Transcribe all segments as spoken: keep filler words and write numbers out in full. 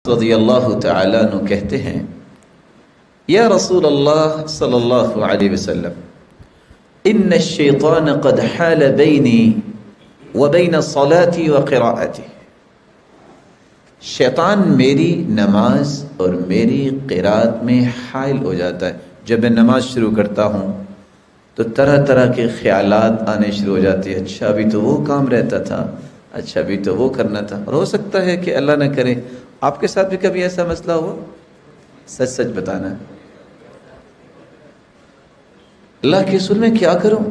رضی اللہ تعالی عنہ کہتے ہیں یا رسول اللہ صلی اللہ علیہ وسلم ان الشیطان قد حال بینی وبین صلاتي وقراءتي، شیطان میری نماز اور میری قراءت میں حائل ہو جاتا ہے۔ جب میں نماز شروع کرتا ہوں تو طرح طرح کے خیالات آنے شروع ہو جاتے ہیں، اچھا ابھی تو وہ کام رہتا تھا، اچھا ابھی تو وہ کرنا تھا۔ اور ہو سکتا ہے کہ اللہ نہ کرے آپ کے ساتھ بھی کبھی ایسا مسئلہ ہوا؟ سچ سچ بتانا۔ اللہ کے رسول میں کیا کروں؟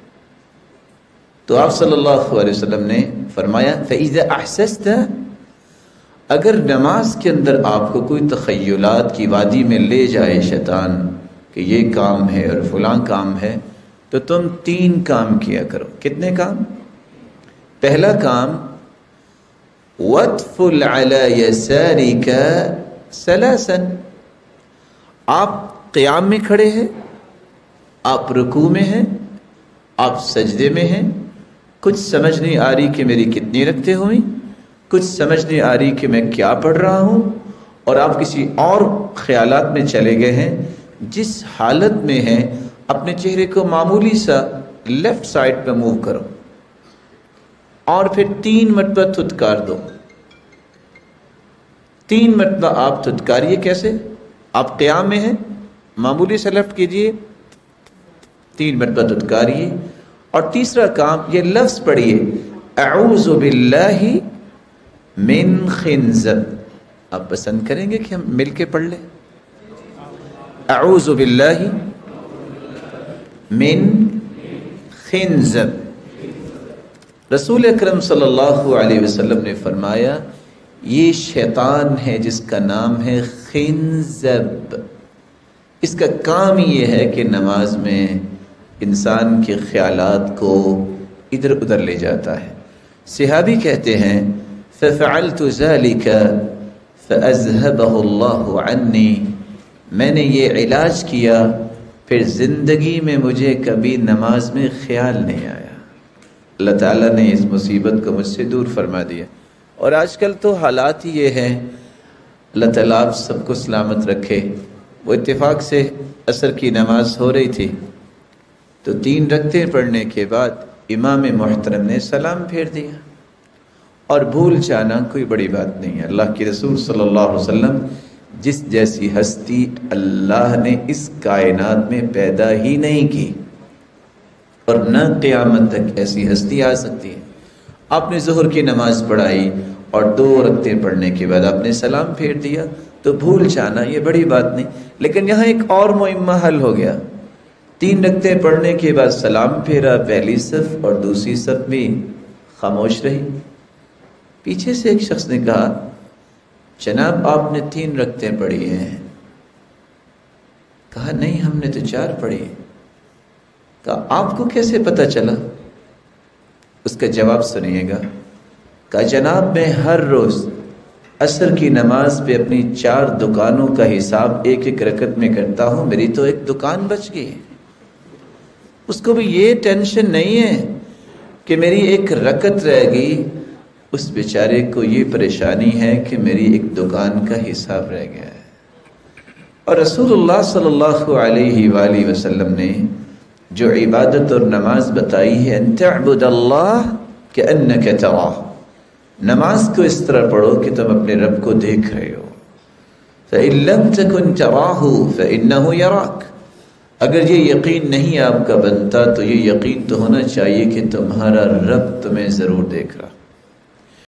تو آپ صلی اللہ علیہ وسلم نے فرمایا فَإِذَا أَحْسَسْتَ، اگر نماز کے اندر آپ کو کوئی تخیلات کی وادی میں لے جائے شیطان کہ یہ کام ہے اور فلاں کام ہے، تو تم تین کام کیا کرو۔ کتنے کام؟ پہلا کام وَادْفُلْ عَلَى يَسَارِكَ ثَلَاثًا، آپ قیام میں کھڑے ہیں، آپ رکوع میں ہیں، آپ سجدے میں ہیں، کچھ سمجھ نہیں آ رہی کہ میری کتنی رکعتیں ہوئیں، کچھ سمجھ نہیں آ رہی کہ میں کیا پڑھ رہا ہوں، اور آپ کسی اور خیالات میں چلے گئے ہیں۔ جس حالت میں ہیں اپنے چہرے کو معمولی سا لیفٹ سائڈ پہ موو کرو اور پھر تین مرتبہ تھتکار دو۔ تین مرتبہ آپ تھتکاریے۔ کیسے؟ آپ قیام میں ہیں، معمولی سا لیفٹ کیجئے، تین مرتبہ تھتکاریے، اور تیسرا کام یہ لفظ پڑھیے اعوذ باللہ من خنزب۔ آپ پسند کریں گے کہ ہم مل کے پڑھ لیں؟ اعوذ باللہ من خنزب۔ رسول اکرم صلی اللہ علیہ وسلم نے فرمایا یہ شیطان ہے جس کا نام ہے خنزب، اس کا کام یہ ہے کہ نماز میں انسان کے خیالات کو ادھر ادھر لے جاتا ہے۔ صحابی کہتے ہیں فَفَعَلْتُ ذَلِكَ فَأَذْهَبَهُ اللَّهُ عَنِّي، میں نے یہ علاج کیا پھر زندگی میں مجھے کبھی نماز میں خیال نہیں آیا۔ اللہ تعالیٰ نے اس مصیبت کو مجھ سے دور فرما دیا۔ اور آج کل تو حالات ہی یہ ہیں، اللہ تعالیٰ آپ سب کو سلامت رکھے۔ وہ اتفاق سے عصر کی نماز ہو رہی تھی تو تین رکعتیں پڑھنے کے بعد امام محترم نے سلام پھیر دیا، اور بھول جانا کوئی بڑی بات نہیں ہے۔ اللہ کے رسول صلی اللہ علیہ وسلم جس جیسی ہستی اللہ نے اس کائنات میں پیدا ہی نہیں کی، اور نہ قیامت تک ایسی ہستی آ سکتی ہے۔ آپ نے ظہر کی نماز پڑھائی اور دو رکعتیں پڑھنے کے بعد آپ نے سلام پھیر دیا، تو بھول جانا یہ بڑی بات نہیں۔ لیکن یہاں ایک اور معمہ حل ہو گیا۔ تین رکعتیں پڑھنے کے بعد سلام پھیرا، پہلی صف اور دوسری صف بھی خاموش رہی۔ پیچھے سے ایک شخص نے کہا جناب آپ نے تین رکعتیں پڑھی ہیں۔ کہا نہیں ہم نے تو چار پڑھی ہیں۔ کہا آپ کو کیسے پتہ چلا؟ اس کا جواب سنیے گا۔ کہا جناب میں ہر روز عصر کی نماز پہ اپنی چار دکانوں کا حساب ایک ایک رکعت میں کرتا ہوں، میری تو ایک دکان بچ گئی۔ اس کو بھی یہ ٹینشن نہیں ہے کہ میری ایک رکعت رہ گئی، اس بیچارے کو یہ پریشانی ہے کہ میری ایک دکان کا حساب رہ گیا ہے۔ اور رسول اللہ صلی اللہ علیہ وآلہ وسلم نے جو عبادت اور نماز بتائی ہے ان تعبد اللہ کأنک تراہ، نماز کو اس طرح پڑھو کہ تم اپنے رب کو دیکھ رہے ہو۔ فإن لم تكن تراہ فإنہ یراک، اگر یہ یقین نہیں آپ کا بنتا تو یہ یقین تو ہونا چاہیے کہ تمہارا رب تمہیں ضرور دیکھ رہا۔